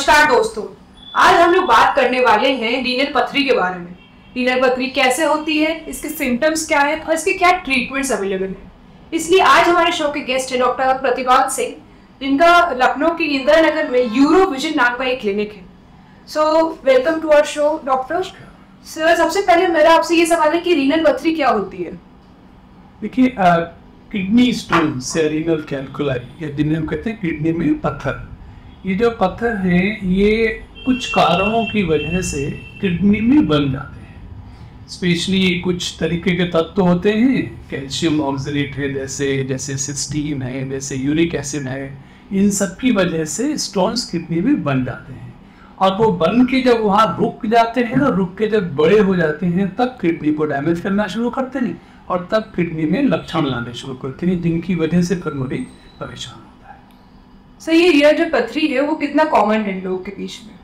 नमस्कार दोस्तों, आज हम लोग बात करने वाले हैं रीनल पथरी के बारे में। रीनल पथरी कैसे होती है, इसके सिम्टम्स क्या है और इसके क्या ट्रीटमेंट्स अवेलेबल है। इसलिए आज हमारे शो के गेस्ट है डॉक्टर प्रतिभात सिंह, जिनका लखनऊ के इंदिरा नगर में यूरो विजन नाम का एक क्लिनिक है। So welcome to our show doctor. Sir, सबसे पहले मेरा आपसे ये सवाल है कि रीनल पथरी क्या होती है। देखिए, किडनी स्टोन्स या रीनल कैल्कुलाई या जिन्हें हम कहते हैं किडनी में पत्थर, ये जो पत्थर हैं ये कुछ कारणों की वजह से किडनी में बन जाते हैं। स्पेशली कुछ तरीके के तत्व होते हैं, कैल्शियम ऑक्सलेट है, जैसे सिस्टीन है, जैसे यूरिक एसिड है, इन सब की वजह से स्टोन्स किडनी में बन जाते हैं। और वो बन के जब वहाँ रुक जाते हैं और रुक के जब बड़े हो जाते हैं तब किडनी को डैमेज करना शुरू करते हैं और तब किडनी में लक्षण लाने शुरू करते हैं, जिनकी वजह से फिर मरीज परेशान होता है। सर, ये जो पथरी है वो कितना कॉमन है लोगों के बीच में?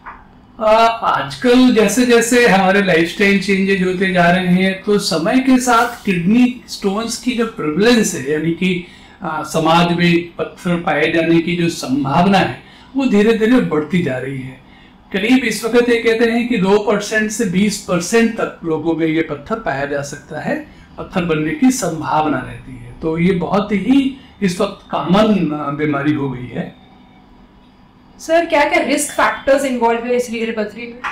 आजकल जैसे जैसे हमारे लाइफस्टाइल चेंजेज होते जा रहे हैं तो समय के साथ किडनी स्टोन्स की जो प्रेवलेंस है, यानी कि समाज में पत्थर पाए जाने की जो संभावना है वो धीरे धीरे बढ़ती जा रही है। करीब इस वक्त ये कहते हैं कि 2% से 20% तक लोगों में ये पत्थर पाया जा सकता है, पत्थर बनने की संभावना रहती है। तो ये बहुत ही इस वक्त कॉमन बीमारी हो गई है। सर, क्या क्या रिस्क फैक्टर्स इन्वॉल्व है इस रीनल पथरी में?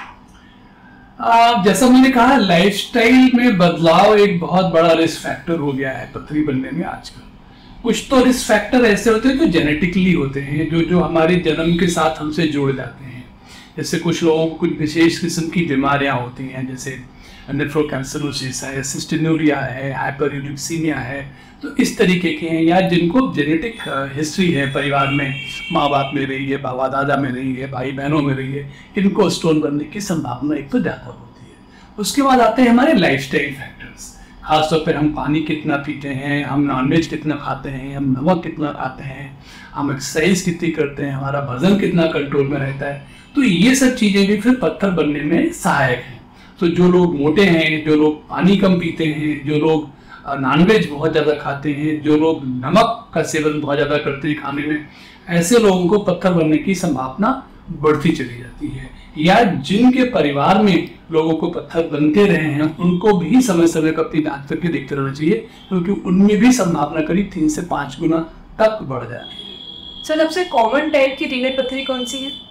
जैसा मैंने कहा, लाइफस्टाइल में बदलाव एक बहुत बड़ा रिस्क फैक्टर हो गया है पथरी बनने में आजकल। कुछ तो रिस्क फैक्टर ऐसे होते हैं जो जेनेटिकली होते हैं, जो हमारे जन्म के साथ हमसे जुड़ जाते हैं। जैसे कुछ लोगों को कुछ विशेष किस्म की बीमारियां होती हैं, जैसे नेफ्रोकैंसरोसिस है, सिस्टेन्यूरिया है, हाइपरयूरिकसीमिया है, तो इस तरीके के हैं, या जिनको जेनेटिक हिस्ट्री है, परिवार में माँ बाप में रही है, बाबा दादा में रही है, भाई बहनों में रही है, इनको स्टोन बनने की संभावना एक तो ज़्यादा होती है। उसके बाद आते हैं हमारे लाइफस्टाइल फैक्टर्स। खासतौर पर हम पानी कितना पीते हैं, हम नॉनवेज कितना खाते हैं, हम नमक कितना खाते हैं, हम एक्सरसाइज कितनी करते हैं, हमारा वजन कितना कंट्रोल में रहता है, तो ये सब चीज़ें भी फिर पत्थर बनने में सहायक हैं। तो जो लोग मोटे हैं, जो लोग पानी कम पीते हैं, जो लोग नॉनवेज बहुत ज़्यादा खाते हैं, जो लोग नमक का सेवन बहुत ज़्यादा करते हैं खाने में, ऐसे लोगों को पत्थर बनने की संभावना बढ़ती चली जाती है। या जिनके परिवार में लोगों को पत्थर बनते रहे हैं उनको भी समय समय पर अपनी जांच करके देखते रहना चाहिए, क्योंकि उनमें भी संभावना करीब 3 से 5 गुना तक बढ़ जाती है। सर, सबसे कॉमन टाइप की रीनल पथरी कौन सी है?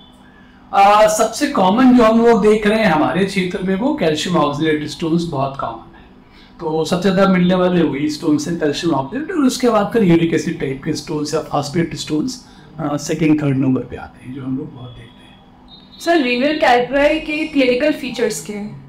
सबसे कॉमन जो हम लोग देख रहे हैं हमारे क्षेत्र में वो कैल्शियम ऑक्सलेट स्टोन्स बहुत कॉमन है। तो सबसे ज़्यादा मिलने वाले वही स्टोन्स हैं, कैल्शियम ऑक्सलेट, और उसके बाद फिर यूरिक एसिड टाइप के स्टोन्स या phosphate stones second third number पे आते हैं, जो हम लोग बहुत देखते हैं। सर, रीनल कैल्कुलाई के क्लिनिकल फीचर्स क्या हैं?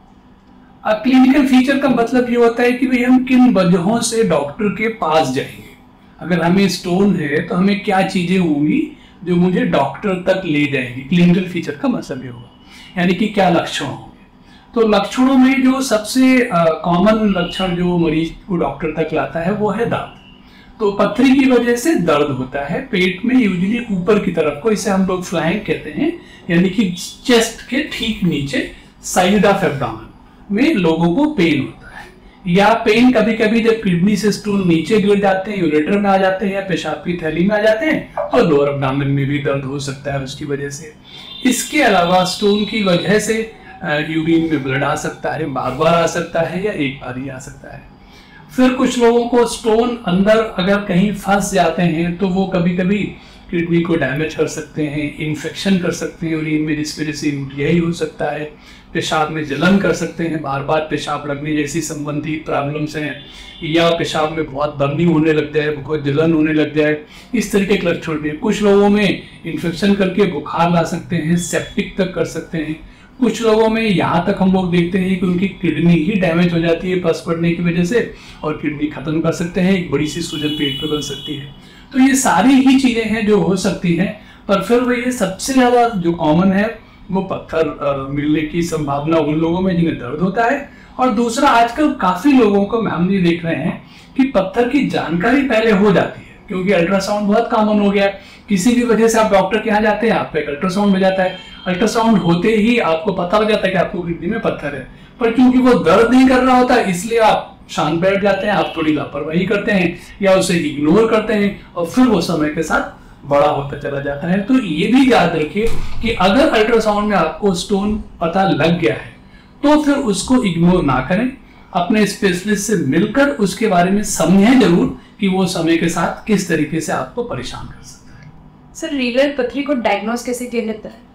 क्लिनिकल फीचर का मतलब ये होता है कि भाई हम किन वजहों से डॉक्टर के पास जाएंगे। अगर हमें स्टोन है तो हमें क्या चीज़ें होंगी जो मुझे डॉक्टर तक ले जाएंगी। क्लिनिकल फीचर का मतलब ये होगा, यानी कि क्या लक्षण होंगे। तो लक्षणों में जो सबसे कॉमन लक्षण जो मरीज को डॉक्टर तक लाता है वो है दर्द। तो पथरी की वजह से दर्द होता है पेट में, यूजुअली ऊपर की तरफ को, इसे हम लोग फ्लैंक कहते हैं, यानी कि चेस्ट के ठीक नीचे साइड ऑफ एब्डोमेन में लोगों को पेन होता है। या पेन कभी कभी जब किडनी से स्टोन नीचे गिर जाते हैं, यूरेटर में आ जाते हैं या पेशाब की थैली में आ जाते हैं, और लोअर एब्डोमेन में भी दर्द हो सकता है उसकी वजह से। इसके अलावा स्टोन की वजह से यूरिन में ब्लड आ सकता है, बार बार आ सकता है या एक बार ही आ सकता है। फिर कुछ लोगों को स्टोन अंदर अगर कहीं फंस जाते हैं तो वो कभी कभी किडनी को डैमेज कर सकते हैं, इन्फेक्शन कर सकते हैं यूरिन में, जिस वजह से यही हो सकता है। पेशाब में जलन कर सकते हैं, बार बार पेशाब लगने जैसी संबंधित प्रॉब्लम्स हैं, या पेशाब में बहुत बर्निंग होने लग जाए, बहुत जलन होने लग जाए, इस तरीके के लक्षण भी। कुछ लोगों में इन्फेक्शन करके बुखार ला सकते हैं, सेप्टिक तक कर सकते हैं। कुछ लोगों में यहाँ तक हम लोग देखते हैं कि उनकी किडनी ही डैमेज हो जाती है पस पड़ने की वजह से, और किडनी खत्म कर सकते हैं, एक बड़ी सी सूजन पेट पर बन सकती है। तो ये सारी ही चीज़ें हैं जो हो सकती हैं, पर फिर वो ये सबसे ज़्यादा जो कॉमन है वो पत्थर मिलने की संभावना उन लोगों में जिन्हें दर्द होता है। और दूसरा, आजकल काफ़ी लोगों को हम ये देख रहे हैं कि पत्थर की जानकारी पहले हो जाती है, क्योंकि अल्ट्रासाउंड बहुत कॉमन हो गया है। किसी भी वजह से आप डॉक्टर के यहाँ जाते हैं, आपको एक अल्ट्रासाउंड हो जाता है, अल्ट्रासाउंड होते ही आपको पता हो जाता है कि आपको किडनी में पत्थर है, पर क्योंकि वो दर्द नहीं कर रहा होता इसलिए आप शांत बैठ जाते हैं, आप थोड़ी लापरवाही करते हैं या उसे इग्नोर करते हैं, और फिर वो समय के साथ बड़ा होता चला जाता है। तो ये भी याद रखिए कि अगर अल्ट्रासाउंड में आपको स्टोन पता लग गया है तो फिर उसको इग्नोर ना करें, अपने स्पेशलिस्ट से मिलकर उसके बारे में समझें जरूर कि वो समय के साथ किस तरीके से आपको परेशान कर सकता है। सर रीनल पथरी को डायग्नोस कैसे किया जाता है?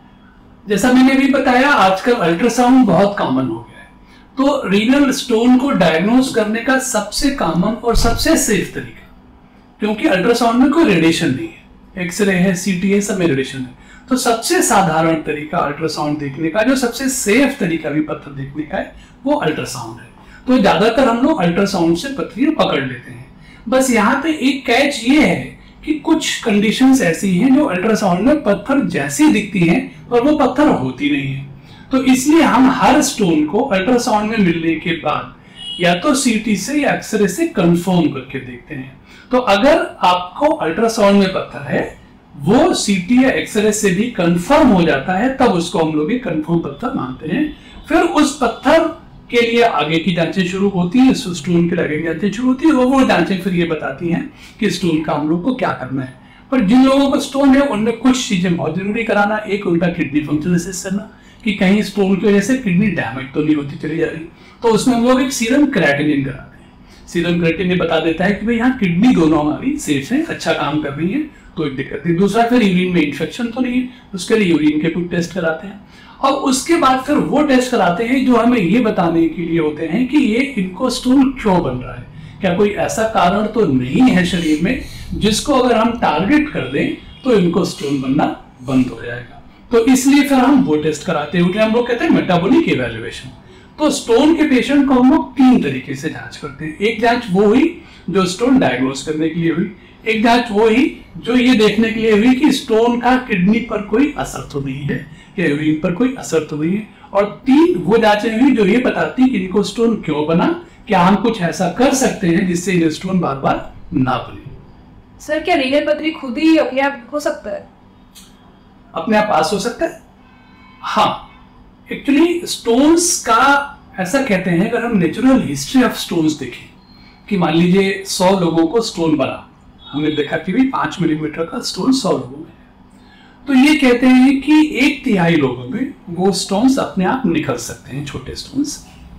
जैसा मैंने भी बताया, आजकल अल्ट्रासाउंड बहुत कॉमन हो गया है। तो रीनल स्टोन को डायग्नोस करने का सबसे कॉमन और सबसे सेफ तरीका, क्योंकि अल्ट्रासाउंड में कोई रेडिएशन नहीं है, एक्सरे है, सीटी है, सब में रेडिएशन है, तो सबसे साधारण तरीका अल्ट्रासाउंड देखने का, जो सबसे सेफ तरीका भी पत्थर देखने का है, वो अल्ट्रासाउंड है। तो ज्यादातर हम लोग अल्ट्रासाउंड से पथरी पकड़ लेते हैं। बस यहाँ पे एक कैच ये है कि कुछ कंडीशंस ऐसी हैं जो अल्ट्रासाउंड में पत्थर जैसी दिखती हैं और वो पत्थर होती नहीं है। तो इसलिए हम हर स्टोन को अल्ट्रासाउंड में मिलने के बाद या तो सीटी से या एक्सरे से कंफर्म करके देखते हैं। तो अगर आपको अल्ट्रासाउंड में पत्थर है, वो सीटी या एक्सरे से भी कंफर्म हो जाता है, तब उसको हम लोग कंफर्म पत्थर मानते हैं। फिर उस पत्थर के लिए आगे की जांचें शुरू होती है, स्टोन के लिए आगे की जांचें शुरू होती है, और वो जांचें फिर ये बताती हैं कि स्टोन का हम लोग को क्या करना है। पर जिन लोगों को स्टोन है उनमें कुछ चीजें बहुत जरूरी कराना। एक, उनका किडनी फंक्शन असेस करना कि कहीं स्टोन की वजह से किडनी डैमेज तो नहीं होती चली जा रही। तो उसमें हम लोग एक सीरम क्रेटिनिन कराते हैं। सीरम क्रेटिनिन बता देता है कि भाई यहाँ किडनी दोनों हमारी सेफ है, अच्छा काम कर रही है, तो एक दिक्कत नहीं। दूसरा, फिर यूरिन में इन्फेक्शन तो नहीं है, उसके लिए यूरिन के कुछ टेस्ट कराते हैं। और उसके बाद फिर वो टेस्ट कराते हैं जो हमें ये बताने के लिए होते हैं कि ये इनको स्टोन क्यों बन रहा है, क्या कोई ऐसा कारण तो नहीं है शरीर में जिसको अगर हम टारगेट कर दें तो इनको स्टोन बनना बंद हो जाएगा। तो इसलिए फिर हम वो टेस्ट कराते हैं, उन्हें हम लोग कहते हैं मेटाबॉलिक इवैल्यूएशन। तो स्टोन के पेशेंट को हम लोग 3 तरीके से जांच करते हैं। एक जांच वो हुई जो स्टोन डायग्नोस करने के लिए हुई, एक जांच वो हुई जो ये देखने के लिए हुई कि स्टोन का किडनी पर कोई असर तो नहीं है या यूरिन पर कोई असर तो नहीं है, और 3 वो जांचें हुई जो ये बताती कि इनको स्टोन क्यों बना, क्या हम कुछ ऐसा कर सकते हैं जिससे ये स्टोन बार बार ना बने। सर क्या रीनल पथरी खुद ही अपने आप हो सकता है? अपने आप पास हो सकता है? हाँ, एक्चुअली स्टोन्स का ऐसा कहते हैं, अगर हम नेचुरल हिस्ट्री ऑफ स्टोन्स देखें कि मान लीजिए 100 लोगों को स्टोन बना, हमने देखा कि भी 5 मिलीमीटर का स्टोन 100 लोगों में, तो ये कहते हैं कि 1/3 लोगों में वो स्टोन्स अपने आप निकल सकते हैं, छोटे स्टोन्स।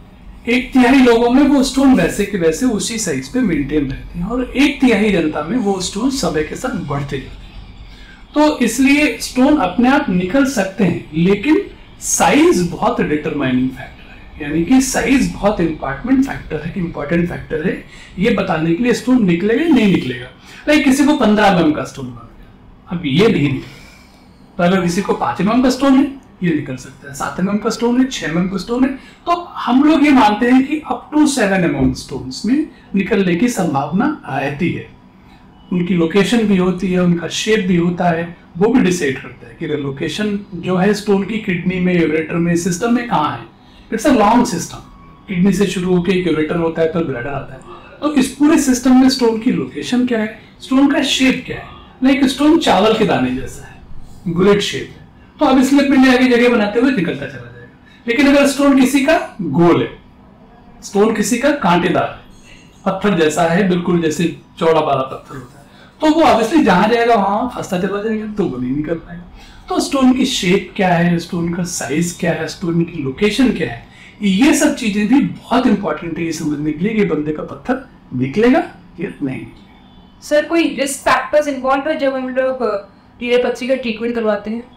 1/3 लोगों में वो स्टोन वैसे के वैसे उसी साइज पे मेंटेन रहते हैं, और 1/3 जनता में वो स्टोन समय के साथ बढ़ते जाते हैं। तो इसलिए स्टोन अपने आप निकल सकते हैं, लेकिन साइज बहुत डिटरमाइनिंग फैक्टर है, यानी कि साइज बहुत इंपॉर्टेंट फैक्टर है ये बताने के लिए स्टोन निकलेगा नहीं निकलेगा। लाइक किसी को 15 mm का स्टोन बन गया, अब ये नहीं निकलेगा। तो अगर किसी को 5 mm का स्टोन है ये निकल सकता है, 7 mm का स्टोन है, 6 mm का स्टोन है, तो हम लोग ये मानते हैं कि अप टू 7 mm स्टोन्स में निकलने की संभावना रहती है। उनकी लोकेशन भी होती है, उनका शेप भी होता है, वो भी डिसाइड करता है कि लोकेशन जो है स्टोन की किडनी में, यूरेटर में, सिस्टम में कहाँ है। It's a long system, kidney से शुरू होकर यूरेटर होता है, तो ब्लैडर आता है। तो इस पूरे सिस्टम में स्टोन की लोकेशन क्या है, स्टोन का शेप क्या है। लाइक स्टोन चावल के दाने जैसा है, गुलेट शेप है, तो अब स्लिप मिलने आगे जगह बनाते हुए निकलता चला जाएगा। लेकिन अगर स्टोन किसी का गोल है, स्टोन किसी का कांटेदार है, पत्थर जैसा है, बिल्कुल जैसे चौड़ा बाला पत्थर होता है, तो वो ऑब्वियसली जहां जाएगा वहां फंसता चला जाएगा, तो वो नहीं निकल पाएगा। तो स्टोन की शेप क्या है, स्टोन का साइज क्या है, स्टोन की लोकेशन क्या है, ये सब चीजें भी बहुत इंपॉर्टेंट है ये समझने के लिए कि बंदे का पत्थर निकलेगा या नहीं। सर कोई रिस्क फैक्टर्स इन्वॉल्व है जब हम लोग रीनल पथरी का ट्रीटमेंट करवाते हैं?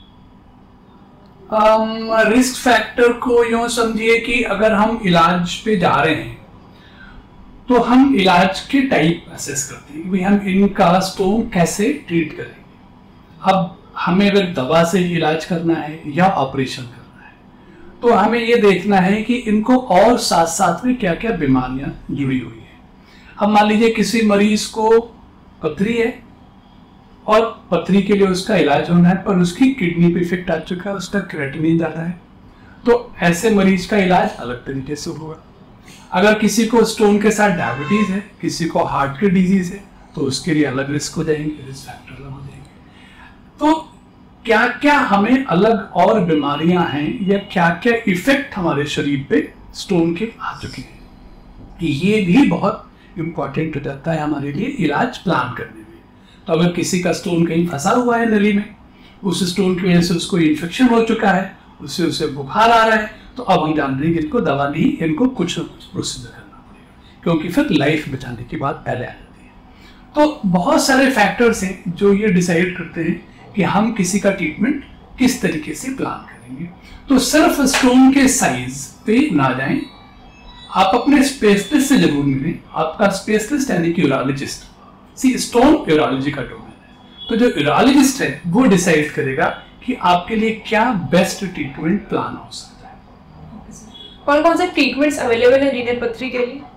रिस्क फैक्टर को यूं समझिए कि अगर हम इलाज पे जा रहे हैं तो हम इलाज के टाइप असेस करते हैं कि हम इनका स्टोन कैसे ट्रीट करेंगे। अब हमें अगर दवा से इलाज करना है या ऑपरेशन करना है, तो हमें ये देखना है कि इनको और साथ साथ में क्या क्या बीमारियां जुड़ी हुई है। अब मान लीजिए किसी मरीज को पथरी है और पथरी के लिए उसका इलाज होना है, पर उसकी किडनी पे इफेक्ट आ चुका है, उसका क्रेटिनिन ज्यादा है, तो ऐसे मरीज का इलाज अलग तरीके से होगा। अगर किसी को स्टोन के साथ डायबिटीज है, किसी को हार्ट की डिजीज है, तो उसके लिए अलग रिस्क हो जाएंगे, रिस्क फैक्टर अलग हो जाएंगे। तो क्या क्या हमें अलग और बीमारियां हैं या क्या क्या इफेक्ट हमारे शरीर पे स्टोन के आ चुके हैं, ये भी बहुत इंपॉर्टेंट हो जाता है हमारे लिए इलाज प्लान करने में। तो अगर किसी का स्टोन कहीं फंसा हुआ है नली में, उस स्टोन की वजह से उसको इन्फेक्शन हो चुका है, उससे उसे बुखार आ रहा है, तो अब हम जान रहे हैं कि इनको दवा नहीं, इनको कुछ प्रोसीजर करना पड़ेगा, क्योंकि फिर लाइफ बचाने की बात पहले आ जाती है। तो बहुत सारे फैक्टर्स हैं जो ये डिसाइड करते हैं कि हम किसी का ट्रीटमेंट किस तरीके से प्लान करेंगे। तो सिर्फ स्टोन के साइज पे ना जाएं, आप अपने स्पेशलिस्ट से जरूर मिलें। आपका स्पेशलिस्ट यानी कि यूरोलॉजिस्ट, सी स्टोन यूरोलॉजी का डोमेन है, तो जो यूरोलॉजिस्ट है वो डिसाइड करेगा कि आपके लिए क्या बेस्ट ट्रीटमेंट प्लान हो सकता है। कौन कौन से ट्रीटमेंट्स अवेलेबल है रीनल पथरी के लिए?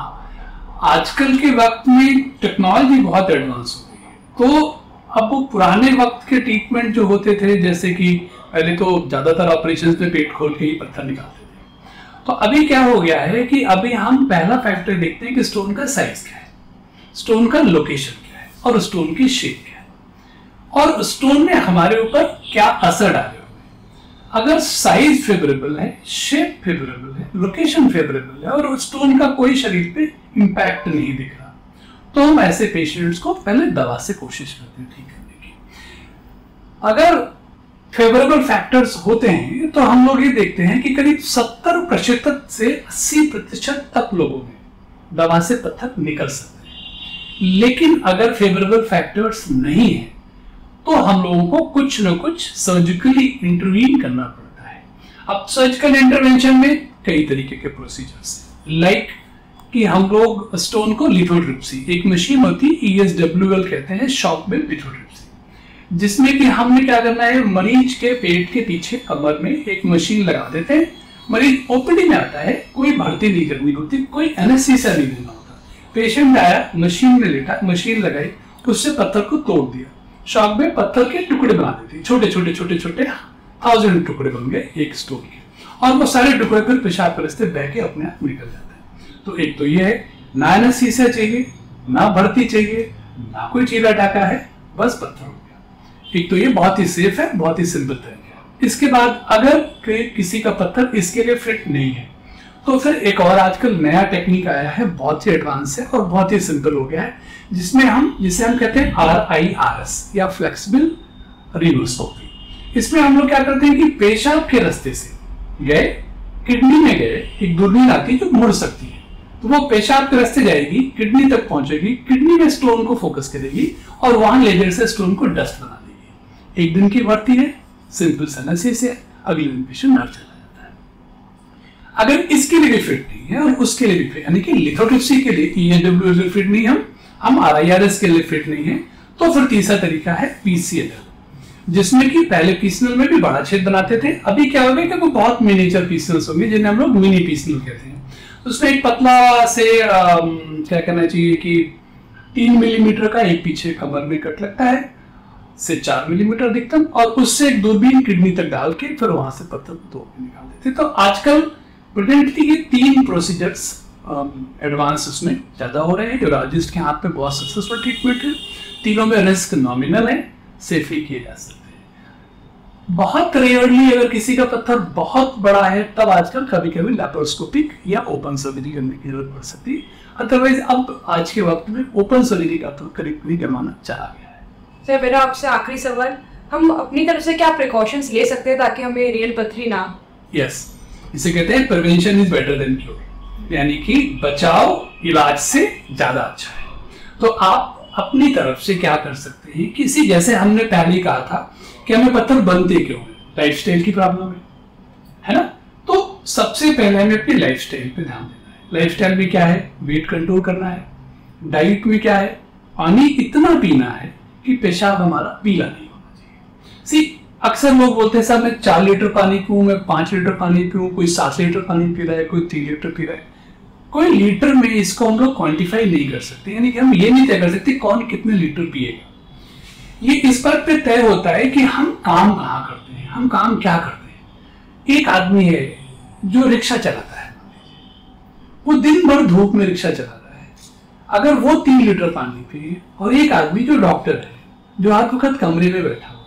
आजकल के वक्त में टेक्नोलॉजी बहुत एडवांस हो गई है, तो अब वो पुराने वक्त के ट्रीटमेंट जो होते थे, जैसे कि पहले तो ज्यादातर ऑपरेशन में पेट खोल के ही पत्थर निकालते थे, तो अभी क्या हो गया है कि अभी हम पहला फैक्टर देखते हैं कि स्टोन का साइज क्या है, स्टोन का लोकेशन क्या है और स्टोन की शेप क्या है और स्टोन ने हमारे ऊपर क्या असर डाले हुए। अगर साइज फेवरेबल है, शेप फेवरेबल है, लोकेशन फेवरेबल है और स्टोन का कोई शरीर पे इंपैक्ट नहीं दिख रहा, तो हम ऐसे पेशेंट्स को पहले दवा से कोशिश करते हैं ठीक करने की। अगर फेवरेबल फैक्टर्स होते हैं तो हम लोग ये देखते हैं कि करीब 70% से 80% तक लोगों में दवा से पत्थर निकल सकते हैं। लेकिन अगर फेवरेबल फैक्टर्स नहीं है तो हम लोगों को कुछ न कुछ सर्जिकली इंटरवीन करना पड़ता है। अब सर्जिकल इंटरवेंशन में कई तरीके के प्रोसीजर्स हैं, लाइक कि हम लोग स्टोन को लिथोट्रिप्सी, एक मशीन होती है ESWL कहते हैं, शॉक वेव लिथोट्रिप्सी, जिसमें कि हमने क्या करना है, मरीज के पेट के पीछे कमर में एक मशीन लगा देते हैं। मरीज ओपीडी में आता है, कोई भर्ती नहीं करनी होती, कोई एनेस्थीसिया नहीं देना होता। पेशेंट आया, मशीन में लेटा, मशीन लगाई, उससे पत्थर को तोड़ दिया, शॉक में पत्थर के टुकड़े बना देते, छोटे छोटे छोटे छोटे 1000 टुकड़े बन गए एक स्टोन के, और वो सारे टुकड़े फिर पेशाब के रास्ते बह के अपने आप निकल जाते हैं। तो एक तो ये है, ना एनेस्थीसिया चाहिए, ना भर्ती चाहिए, ना कोई चीरा टाका है, बस पत्थर हो गया। एक तो ये बहुत ही सेफ है, बहुत ही सिंपल तरीका है। इसके बाद अगर किसी का पत्थर इसके लिए फिट नहीं है तो फिर एक और आजकल नया टेक्निक आया है, बहुत ही एडवांस है और बहुत ही सिंपल हो गया है, जिसे हम कहते हैं RIRS या फ्लेक्सिबल रिनोस्कोपी। इसमें हम लोग क्या करते हैं कि पेशाब के रास्ते से गए, किडनी में गए, एक दूरबीन आती है जो मुड़ सकती है, तो वो पेशाब के रास्ते जाएगी, किडनी तक पहुंचेगी, किडनी में स्टोन को फोकस करेगी और वहां लेजर से स्टोन को डस्ट बना देगी। एक दिन की भर्ती है, सिंपल एनेस्थीसिया, अगले दिन पेशेंट घर चला जाता है। अगर इसके लिए भी फिट नहीं है और उसके लिए भी फिट, यानी कि लिथोट्रिप्सी के लिए ESWL फिट नहीं, हम RIRS के लिए फिट नहीं है, तो फिर तीसरा तरीका है PCNL, जिसमें कि पहले PCNL में भी बड़ा छेद बनाते थे, अभी क्या हो गया कि वो बहुत मिनिएचर PCNL होंगे जिन्हें हम लोग मिनी PCNL कहते हैं। उसमें एक पतला से क्या कहना चाहिए कि 3 मिलीमीटर का एक पीछे कमर में कट लगता है, से 4 मिलीमीटर अधिकतम, और उससे एक दूरबीन किडनी तक डाल के फिर वहां से पत्थर को तोड़ के निकाल देते। तो आजकल प्रेजेंटली ये 3 प्रोसीजर्स एडवांस उसमें ज्यादा हो रहे हैं। यूरोलॉजिस्ट के हाथ पे बहुत सक्सेसफुल ट्रीटमेंट है, तीनों में रिस्क नॉमिनल है, सेफली किए जा सकते हैं। बहुत रेयरली अगर किसी का पत्थर बहुत बड़ा है तब आजकल कभी कभी लैप्रोस्कोपिक या ओपन सर्जरी करने की जरूरत पड़ सकती है, अदरवाइज अब आज के वक्त में ओपन सर्जरी का तो करीब जमाना चला गया है। सर मेरा आपसे आखिरी सवाल, हम अपनी तरफ से क्या प्रिकॉशंस ले सकते हैं ताकि हमें रियल पथरी ना? यस, इसे कहते हैं prevention is better than cure, यानी कि बचाव इलाज से ज्यादा अच्छा है। तो आप अपनी तरफ से क्या कर सकते हैं, किसी जैसे हमने पहले कहा था कि हमें पत्थर बनते क्यों है, लाइफस्टाइल की प्रॉब्लम है ना, तो सबसे पहले हमें अपनी लाइफस्टाइल पे ध्यान देना है। लाइफस्टाइल में क्या है, वेट कंट्रोल करना है, डाइट में क्या है, पानी इतना पीना है कि पेशाब हमारा पीला नहीं होना चाहिए। सी अक्सर लोग बोलते हैं साहब मैं 4 लीटर पानी पीऊं, मैं 5 लीटर पानी पीऊं, कोई 7 लीटर पानी पी रहा है, कोई 3 लीटर पी रहा है। कोई लीटर में इसको हम लोग क्वांटिफाई नहीं कर सकते, यानी कि हम ये नहीं तय कर सकते कौन कितने लीटर पिएगा। ये इस बात पे तय होता है कि हम काम कहाँ करते हैं, हम काम क्या करते हैं। एक आदमी है जो रिक्शा चलाता है, वो दिन भर धूप में रिक्शा चलाता है, अगर वो 3 लीटर पानी पिए, और एक आदमी जो डॉक्टर है जो हर वक्त कमरे में बैठा हुआ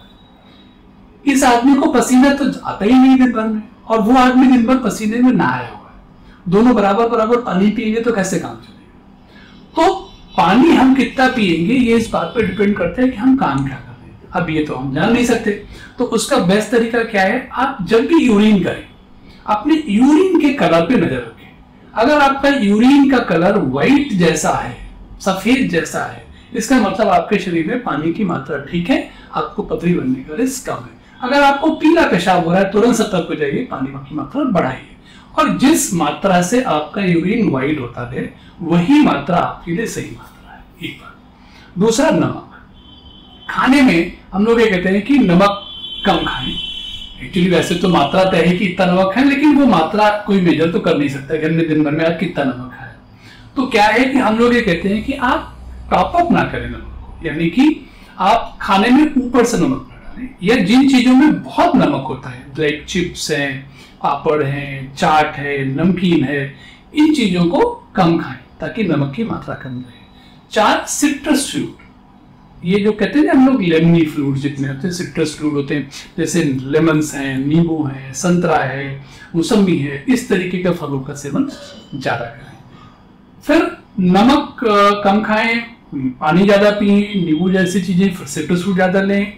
है, इस आदमी को पसीना तो आता ही नहीं दिन भर में, और वो आदमी दिन भर पसीने में नहाया हुआ है, दोनों बराबर बराबर पानी पिएंगे तो कैसे काम चलेगा। तो पानी हम कितना पिएंगे ये इस बात पर डिपेंड करता है कि हम काम क्या कर रहे हैं। अब ये तो हम जान नहीं सकते, तो उसका बेस्ट तरीका क्या है, आप जब भी यूरिन करें अपने यूरिन के कलर पे नजर रखें। अगर आपका यूरिन का कलर व्हाइट जैसा है, सफेद जैसा है, इसका मतलब आपके शरीर में पानी की मात्रा ठीक है, आपको पथरी बनने का रिस्क कम है। अगर आपको पीला पेशाब हो रहा है तुरंत सतर्क हो जाइए, पानी की मात्रा बढ़ाइए। और जिस मात्रा से आपका यूरिन व्हाइट होता है वही मात्रा आपके लिए सही मात्रा है, एक बात। दूसरा, नमक। खाने में हम लोग ये कहते हैं कि नमक कम खाएं। एक्चुअली वैसे तो मात्रा तय है कि इतना नमक है, लेकिन वो मात्रा कोई मेजर तो कर नहीं सकता कि हमने दिन भर में आज कितना नमक खाया। तो क्या है कि हम लोग ये कहते हैं कि आप टॉप अप ना करें नमक को, यानी कि आप खाने में ऊपर से नमक ना डालें, या जिन चीजों में बहुत नमक होता है लाइक चिप्स हैं, पापड़ हैं, चाट है, नमकीन है, इन चीजों को कम खाएं ताकि नमक की मात्रा कम रहे। 4, सिट्रस फ्रूट। ये जो कहते हैं हम लोग लेमनी फ्रूट जितने होते हैं, सिट्रस फ्रूट होते हैं, जैसे लेमन्स हैं, नींबू है, संतरा है, मौसम्बी है, इस तरीके के फलों का सेवन ज्यादा करें। फिर नमक कम खाएं, पानी ज्यादा पिए, नींबू जैसी चीजें, फिर सिट्रस फ्रूट ज्यादा लें।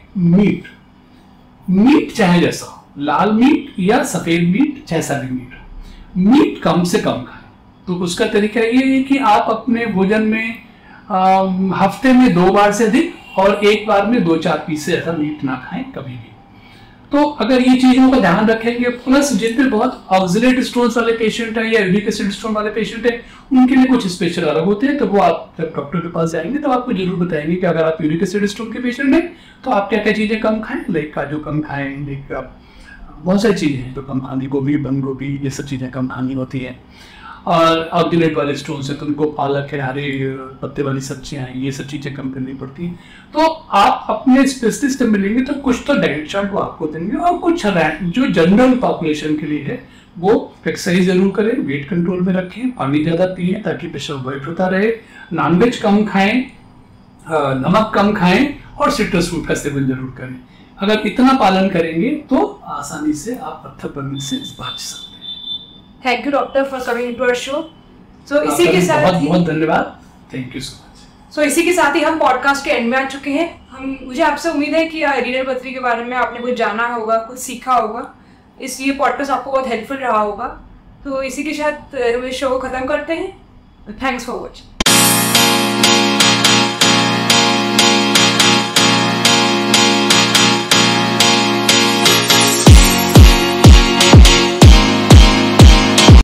मीट चाहे जैसा हो, लाल मीट या सफेद मीट, जैसा भी मीट कम से कम खाएं। तो उसका तरीका ये है कि आप अपने भोजन में हफ्ते में 2 बार से अधिक और एक बार में 2-4 पीस से ऐसा मीट ना खाएं कभी भी। तो अगर ये चीजों का ध्यान रखेंगे, प्लस जितने बहुत ऑक्सलेट स्टोन्स वाले पेशेंट है या यूरिक एसिड स्टोन वाले पेशेंट है, उनके लिए कुछ स्पेशल अलग होते हैं। तो वो आप जब डॉक्टर के पास जाएंगे तो आपको जरूर बताएंगे कि अगर आप यूरिक एसिड स्टोन के पेशेंट हैं तो आप क्या क्या चीजें कम खाएं, लाइक काजू कम खाएं, लाइक बहुत सारी चीजें हैं जो कम खानी, गोभी, बंद गोभी, ये सब चीजें कम खानी होती है। और ऑक्सलेट वाले स्टोन से तो उनको पालक है, हरे पत्ते वाली सब्जियां हैं, ये सब चीजें कम करनी पड़ती हैं। तो आप अपने स्पेशलिस्ट से मिलेंगे तो कुछ तो डाइट चार्ट वो आपको देंगे, और कुछ जो जनरल पॉपुलेशन के लिए है वो एक्सरसाइज जरूर करें, वेट कंट्रोल में रखें, पानी ज्यादा पिए ताकि प्रेशर वाइट होता रहे, नॉनवेज कम खाएं, नमक कम खाएं, और सिट्रस फ्रूट का सेवन जरूर करें। अगर इतना पालन करेंगे तो आसानी से आप पत्थर बनने से बच सकते हैं। Thank you doctor for coming to our show. So इसी के साथ बहुत बहुत धन्यवाद, thank you so much. So इसी के साथ ही हम पॉडकास्ट के एंड में आ चुके हैं। मुझे आपसे उम्मीद है कि रीनल पथरी के बारे में आपने कुछ जाना होगा, कुछ सीखा होगा, ये पॉडकास्ट आपको बहुत हेल्पफुल रहा होगा। तो इसी के साथ इस शो को खत्म करते हैं। Thanks for watching.